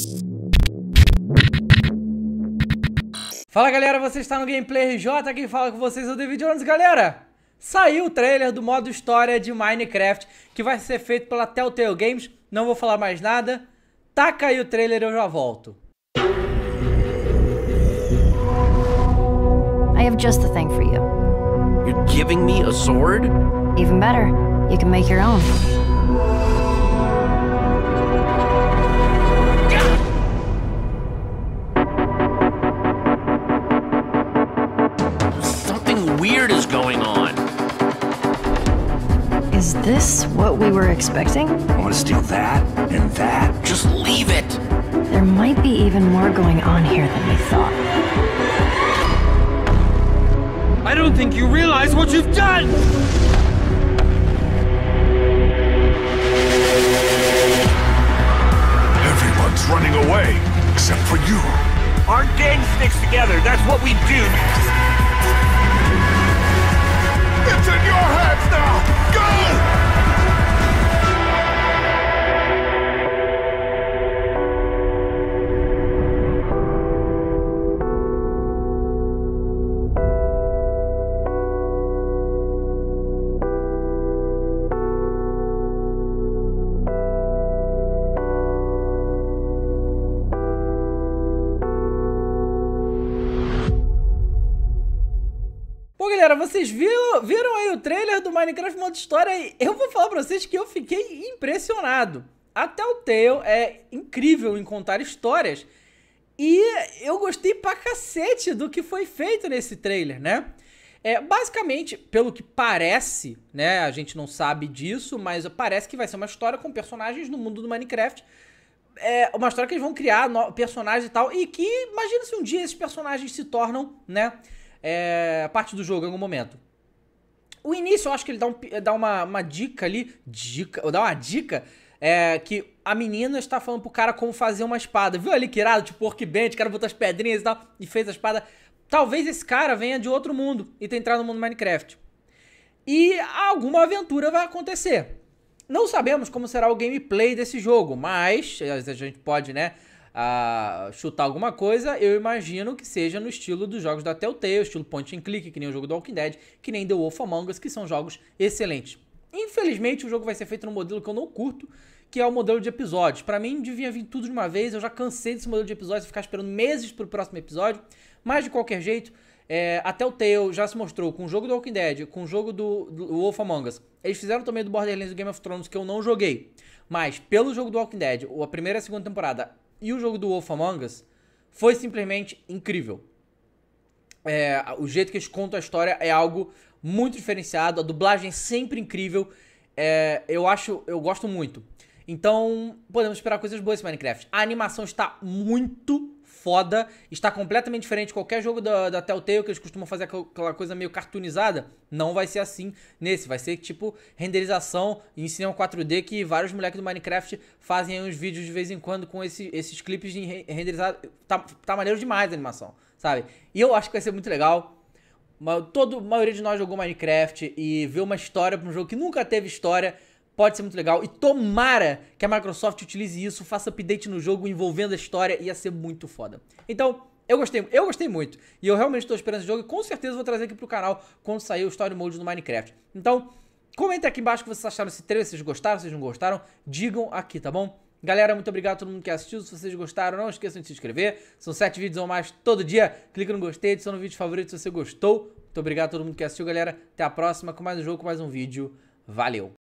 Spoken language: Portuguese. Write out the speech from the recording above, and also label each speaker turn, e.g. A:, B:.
A: Fala galera, você está no Gameplay RJ, quem fala com vocês é o David Jones. Galera, saiu o trailer do modo história de Minecraft, que vai ser feito pela Telltale Games. Não vou falar mais nada, taca aí o trailer e eu já volto.
B: I have just the thing for you.
C: You're giving me a sword?
B: Even better, you can make your own.
C: Something weird is going on.
B: Is this what we were expecting?
D: I want to steal that and that.
C: Just leave it.
B: There might be even more going on here than we thought.
C: I don't think you realize what you've done!
D: Everyone's running away, except for you.
E: Our gang sticks together, that's what we do.
D: It's in your hands now! Go!
A: Bom galera, vocês viram aí o trailer do Minecraft modo história e eu vou falar pra vocês que eu fiquei impressionado. A Telltale é incrível em contar histórias e eu gostei pra cacete do que foi feito nesse trailer, né? Basicamente, pelo que parece, né, a gente não sabe disso, mas parece que vai ser uma história com personagens no mundo do Minecraft. É uma história que eles vão criar personagens e tal, e que imagina se um dia esses personagens se tornam, né, parte do jogo em algum momento. O início eu acho que ele dá uma dica ali, dá uma dica, que a menina está falando pro cara como fazer uma espada. Viu ali que irado, tipo Workbench, o cara botou as pedrinhas e tal, e fez a espada. Talvez esse cara venha de outro mundo e tenha entrado no mundo Minecraft. E alguma aventura vai acontecer. Não sabemos como será o gameplay desse jogo, mas a gente pode, né, chutar alguma coisa. Eu imagino que seja no estilo dos jogos da Telltale, estilo point and click, que nem o jogo do Walking Dead, que nem The Wolf Among Us, que são jogos excelentes. Infelizmente o jogo vai ser feito num modelo que eu não curto, que é o modelo de episódios. Pra mim devia vir tudo de uma vez, eu já cansei desse modelo de episódios, ficar esperando meses pro próximo episódio, mas de qualquer jeito, a Telltale já se mostrou com o jogo do Walking Dead, com o jogo do Wolf Among Us. Eles fizeram também do Borderlands e do Game of Thrones, que eu não joguei, mas pelo jogo do Walking Dead, a primeira e a segunda temporada, e o jogo do Wolf Among Us, foi simplesmente incrível. O jeito que eles contam a história é algo muito diferenciado, a dublagem é sempre incrível, eu gosto muito. Então, podemos esperar coisas boas nesse Minecraft. A animação está muito foda, está completamente diferente de qualquer jogo da Telltale, que eles costumam fazer aquela coisa meio cartoonizada. Não vai ser assim nesse, vai ser tipo renderização em cinema 4D, que vários moleques do Minecraft fazem uns vídeos de vez em quando com esses clipes de renderizado. Tá maneiro demais a animação, sabe? E eu acho que vai ser muito legal. A maioria de nós jogou Minecraft e vê uma história para um jogo que nunca teve história. Pode ser muito legal e tomara que a Microsoft utilize isso, faça update no jogo envolvendo a história, ia ser muito foda. Então, eu gostei muito e eu realmente estou esperando esse jogo e com certeza vou trazer aqui pro canal quando sair o Story Mode do Minecraft. Então, comenta aqui embaixo o que vocês acharam desse trailer, se vocês gostaram, se vocês não gostaram, digam aqui, tá bom? Galera, muito obrigado a todo mundo que assistiu, se vocês gostaram, não esqueçam de se inscrever, são 7 vídeos ou mais todo dia, clica no gostei, adiciona no vídeo favorito se você gostou. Muito obrigado a todo mundo que assistiu, galera, até a próxima com mais um jogo, com mais um vídeo, valeu!